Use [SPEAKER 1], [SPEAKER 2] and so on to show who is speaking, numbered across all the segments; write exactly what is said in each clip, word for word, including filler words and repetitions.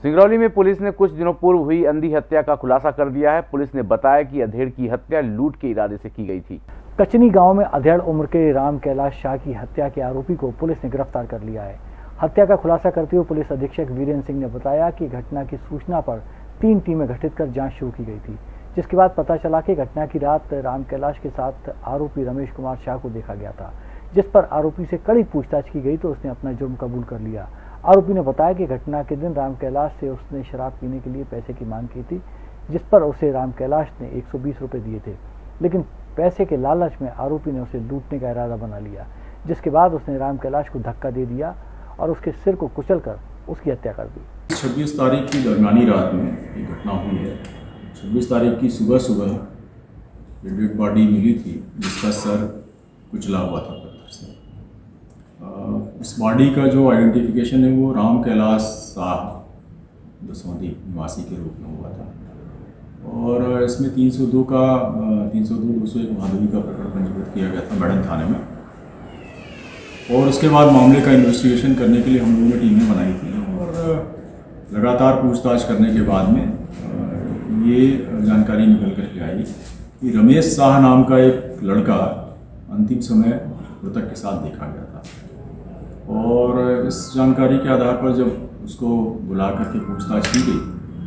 [SPEAKER 1] सिंगरौली में पुलिस ने कुछ दिनों पूर्व हुई अंधी हत्या का खुलासा कर दिया है। पुलिस ने बताया कि अधेड़ की हत्या लूट के इरादे से की गई थी।
[SPEAKER 2] कचनी गांव में अधेड़ उम्र के राम कैलाश शाह की हत्या के आरोपी को पुलिस ने गिरफ्तार कर लिया है। हत्या का खुलासा करते हुए पुलिस अधीक्षक वीरेंद्र सिंह ने बताया कि घटना की सूचना पर तीन टीमें गठित कर जांच शुरू की गई थी, जिसके बाद पता चला कि घटना की रात राम कैलाश के साथ आरोपी रमेश कुमार शाह को देखा गया था, जिस पर आरोपी से कड़ी पूछताछ की गई तो उसने अपना जुर्म कबूल कर लिया। आरोपी ने बताया कि घटना के दिन राम कैलाश से उसने शराब पीने के लिए पैसे की मांग की थी, जिस पर उसे राम कैलाश ने एक सौ बीस रुपये दिए थे, लेकिन पैसे के लालच में आरोपी ने उसे लूटने का इरादा बना लिया, जिसके बाद उसने राम कैलाश को धक्का दे दिया और उसके सिर को कुचलकर उसकी हत्या कर दी।
[SPEAKER 3] छब्बीस तारीख की दरमियानी रात में ये घटना हुई है। छब्बीस तारीख की सुबह सुबह डेड बॉडी मिली थी, जिसका सर कुचला हुआ था पत्थर से। इस बॉडी का जो आइडेंटिफिकेशन है वो राम कैलाश शाह दसौंधी निवासी के रूप में हुआ था और इसमें तीन सौ दो का तीन सौ दो दो सौ एक माधवी का प्रकरण पंजीकृत किया गया था मैडम थाने में। और उसके बाद मामले का इन्वेस्टिगेशन करने के लिए हम लोगों ने टीमें बनाई थी और लगातार पूछताछ करने के बाद में ये जानकारी निकल कर के आई कि रमेश शाह नाम का एक लड़का अंतिम समय मृतक के साथ देखा गया था। और इस जानकारी के आधार पर जब उसको बुला करके पूछताछ की गई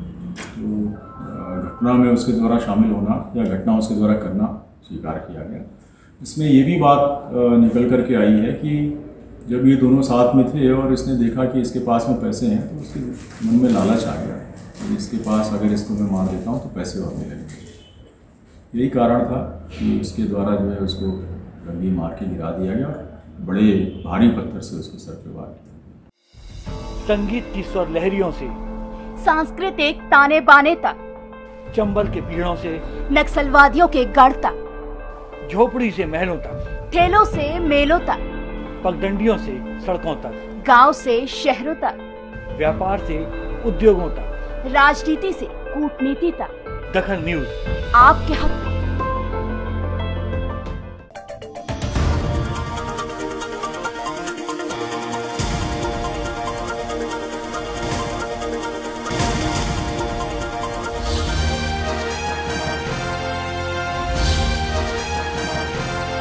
[SPEAKER 3] तो घटना में उसके द्वारा शामिल होना या घटना उसके द्वारा करना स्वीकार किया गया। इसमें ये भी बात निकल कर के आई है कि जब ये दोनों साथ में थे और इसने देखा कि इसके पास में पैसे हैं तो उसके मन में लालच आ गया कि इसके पास अगर इसको मैं मार देता हूँ तो पैसे और मिलेंगे। यही कारण था कि उसके द्वारा जो है उसको गंभीर मार के गिरा दिया गया और बड़े भारी पत्थर से उसके सर पे वार किया।
[SPEAKER 2] संगीत की स्वर लहरियों से
[SPEAKER 4] सांस्कृतिक ताने बाने तक,
[SPEAKER 2] चंबल के पीड़ों से
[SPEAKER 4] नक्सलवादियों के गढ़ तक,
[SPEAKER 2] झोपड़ी से महलों तक,
[SPEAKER 4] ठेलों से मेलों तक,
[SPEAKER 2] पगडंडियों से सड़कों तक,
[SPEAKER 4] गांव से शहरों तक,
[SPEAKER 2] व्यापार से उद्योगों तक,
[SPEAKER 4] राजनीति से कूटनीति तक,
[SPEAKER 2] दखल न्यूज
[SPEAKER 4] आपके हक में।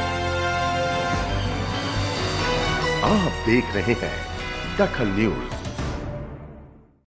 [SPEAKER 5] आप देख रहे हैं दखल न्यूज।